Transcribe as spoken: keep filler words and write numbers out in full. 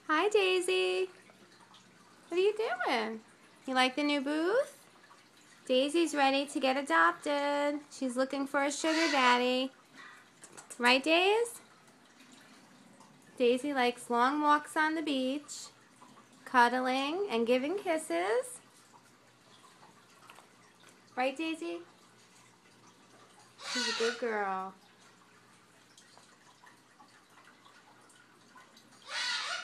Hi, Daisy. What are you doing? You like the new booth? Daisy's ready to get adopted. She's looking for a sugar daddy. Right, Daisy? Daisy likes long walks on the beach, cuddling, and giving kisses. Right, Daisy? She's a good girl.